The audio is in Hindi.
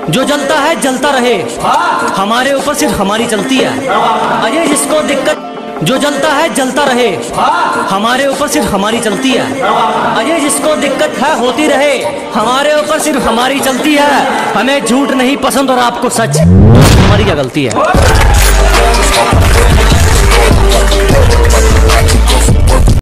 जो जलता है जलता रहे, हमारे ऊपर सिर्फ हमारी चलती है। अजय जिसको दिक्कत, जो जलता है जलता रहे, हमारे ऊपर सिर्फ हमारी चलती है। अजय जिसको दिक्कत है होती रहे, हमारे ऊपर सिर्फ हमारी चलती है। हमें झूठ नहीं पसंद और आपको सच, हमारी क्या गलती है।